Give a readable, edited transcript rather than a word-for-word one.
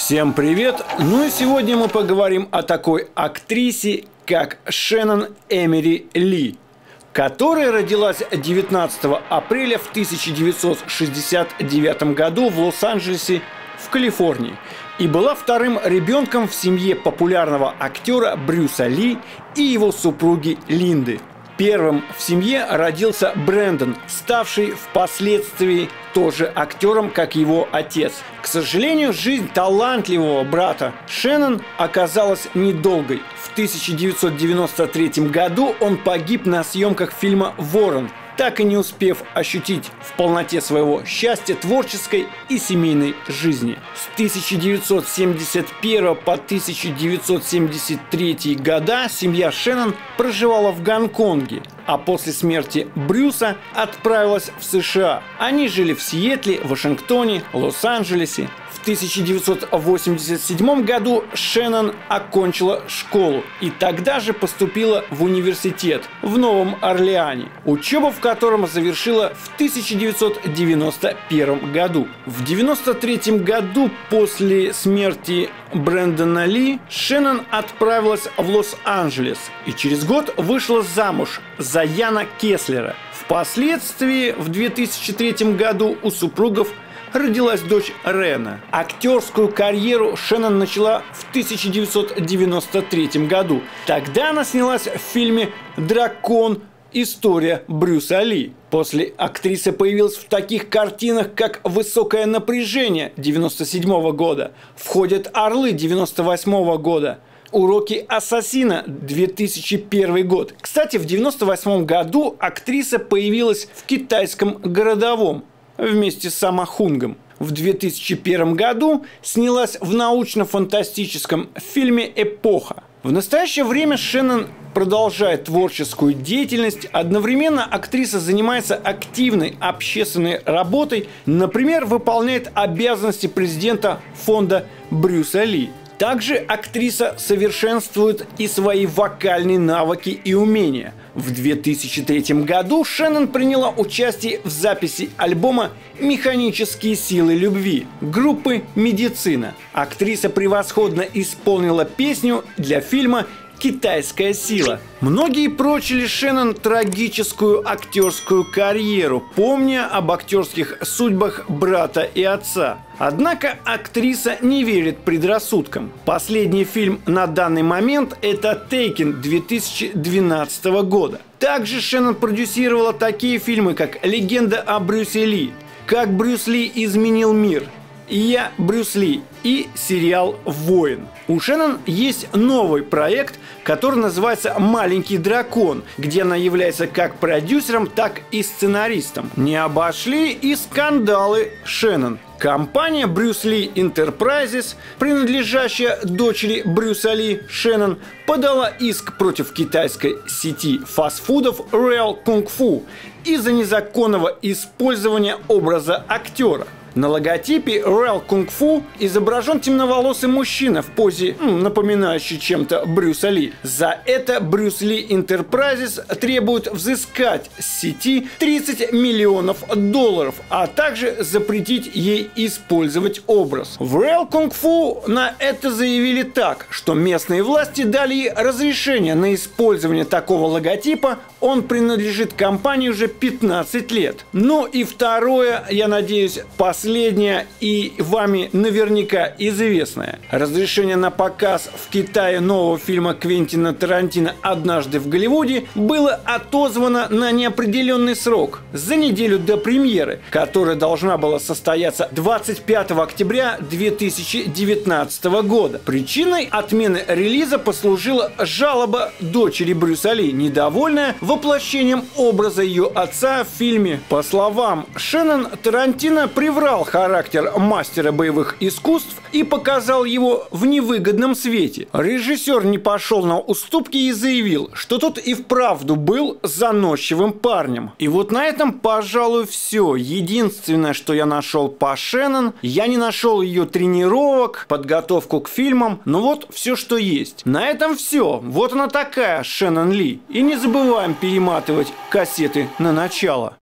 Всем привет! Ну и сегодня мы поговорим о такой актрисе, как Шеннон Эмери Ли, которая родилась 19 апреля в 1969 году в Лос-Анджелесе, в Калифорнии, и была вторым ребенком в семье популярного актера Брюса Ли и его супруги Линды. Первым в семье родился Брэндон, ставший впоследствии тоже актером, как его отец. К сожалению, жизнь талантливого брата Шеннон оказалась недолгой. В 1993 году он погиб на съемках фильма «Ворон», так и не успев ощутить в полноте своего счастья творческой и семейной жизни. С 1971 по 1973 года семья Шеннон проживала в Гонконге, а после смерти Брюса отправилась в США. Они жили в Сиэтле, Вашингтоне, Лос-Анджелесе. В 1987 году Шеннон окончила школу и тогда же поступила в университет в Новом Орлеане, учебу в котором завершила в 1991 году. В 1993 году после смерти Брэндона Ли Шеннон отправилась в Лос-Анджелес и через год вышла замуж за Яна Кеслера. Впоследствии в 2003 году у супругов родилась дочь Рена. Актерскую карьеру Шеннон начала в 1993 году. Тогда она снялась в фильме «Дракон. История Брюса Ли». После актриса появилась в таких картинах, как «Высокое напряжение» 1997 года, «Входят орлы» 1998 года, «Уроки ассасина» 2001 год. Кстати, в 1998 году актриса появилась в «Китайском городовом» вместе с Самахунгом. В 2001 году снялась в научно-фантастическом фильме «Эпоха». В настоящее время Шеннон продолжает творческую деятельность. Одновременно актриса занимается активной общественной работой. Например, выполняет обязанности президента фонда Брюса Ли. Также актриса совершенствует и свои вокальные навыки и умения. В 2003 году Шеннон приняла участие в записи альбома «Механические силы любви» группы «Медицина». Актриса превосходно исполнила песню для фильма «Китайская сила». Многие прочили Шеннон трагическую актерскую карьеру, помня об актерских судьбах брата и отца. Однако актриса не верит предрассудкам. Последний фильм на данный момент – это «Тейкен» 2012 года. Также Шеннон продюсировала такие фильмы, как «Легенда о Брюсе Ли», «Как Брюс Ли изменил мир», «Я Брюс Ли» и сериал «Воин». У Шеннон есть новый проект, который называется «Маленький дракон», где она является как продюсером, так и сценаристом. Не обошли и скандалы Шеннон. Компания Bruce Lee Enterprises, принадлежащая дочери Брюса Ли, Шеннон, подала иск против китайской сети фастфудов Real Kung Fu из-за незаконного использования образа актера. На логотипе Real Kung Fu изображен темноволосый мужчина в позе, напоминающей чем-то Брюса Ли. За это Bruce Lee Enterprises требует взыскать с сети $30 миллионов, а также запретить ей использовать образ. В Real Kung Fu на это заявили так, что местные власти дали ей разрешение на использование такого логотипа, он принадлежит компании уже 15 лет. Ну и второе, я надеюсь, последнее и вами наверняка известное. Разрешение на показ в Китае нового фильма Квентина Тарантино «Однажды в Голливуде» было отозвано на неопределенный срок за неделю до премьеры, которая должна была состояться 25 октября 2019 года. Причиной отмены релиза послужила жалоба дочери Брюса Ли, недовольная воплощением образа ее отца в фильме. По словам Шеннон, Тарантино приврал характер мастера боевых искусств и показал его в невыгодном свете. Режиссер не пошел на уступки и заявил, что тот и вправду был заносчивым парнем. И вот на этом, пожалуй, все. Единственное, что я нашел по Шеннон, я не нашел ее тренировок, подготовку к фильмам, но вот все, что есть. На этом все. Вот она такая, Шеннон Ли. И не забываем перематывать кассеты на начало.